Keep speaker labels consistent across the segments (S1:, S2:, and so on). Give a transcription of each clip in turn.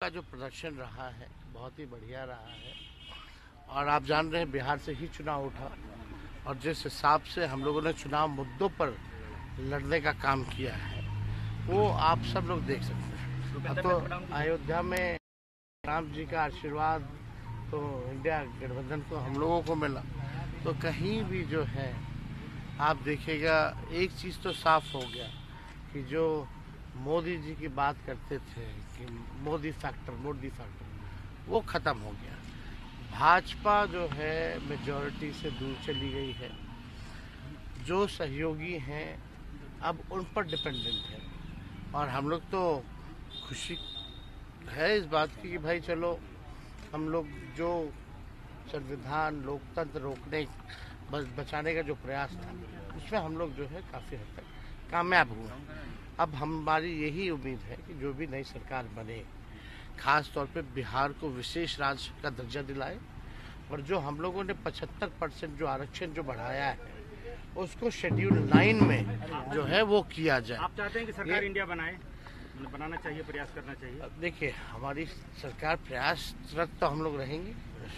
S1: का जो प्रदर्शन रहा है बहुत ही बढ़िया रहा है। और आप जान रहे हैं बिहार से ही चुनाव उठा और जिस हिसाब से हम लोगों ने चुनाव मुद्दों पर लड़ने का काम किया है वो आप सब लोग देख सकते हैं। तो अयोध्या में राम जी का आशीर्वाद तो इंडिया गठबंधन को हम लोगों को मिला, तो कहीं भी जो है आप देखिएगा एक चीज़ तो साफ हो गया कि जो मोदी जी की बात करते थे कि मोदी फैक्टर वो ख़त्म हो गया। भाजपा जो है मेजॉरिटी से दूर चली गई है। जो सहयोगी हैं अब उन पर डिपेंडेंट है और हम लोग तो खुशी है इस बात की कि भाई चलो हम लोग जो संविधान लोकतंत्र रोकने बचाने का जो प्रयास था उसमें हम लोग जो है काफ़ी हद तक कामयाब हुए। अब हमारी यही उम्मीद है कि जो भी नई सरकार बने खास तौर पे बिहार को विशेष राज्य का दर्जा दिलाए और जो हम लोगों ने 75% जो आरक्षण जो बढ़ाया है उसको शेड्यूल 9 में जो है वो किया जाए।
S2: आप चाहते हैं कि सरकार इंडिया बनाना चाहिए, प्रयास करना चाहिए?
S1: देखिए हमारी सरकार प्रयासरत तो हम लोग रहेंगे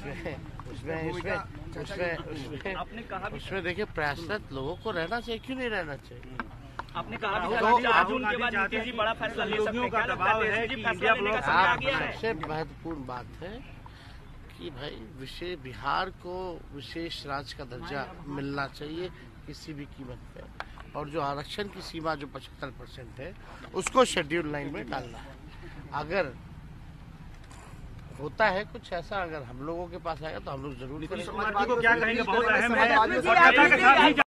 S1: उसमें देखिए प्रयासरत लोगों को रहना चाहिए, क्यों नहीं रहना चाहिए।
S2: आपने कहा कि बड़ा फैसला ले सकते हैं, क्या दबाव है कि इंडिया ब्लॉक आ गया है?
S1: सबसे महत्वपूर्ण बात है कि भाई बिहार को विशेष राज्य का दर्जा मिलना चाहिए किसी भी कीमत पे और जो आरक्षण की सीमा जो 75% है उसको शेड्यूल 9 में डालना है। अगर होता है कुछ ऐसा अगर हम लोगों के पास आएगा तो हम लोग जरूर करेंगे।
S2: समाज को क्या कहेंगे, बहुत अहम है।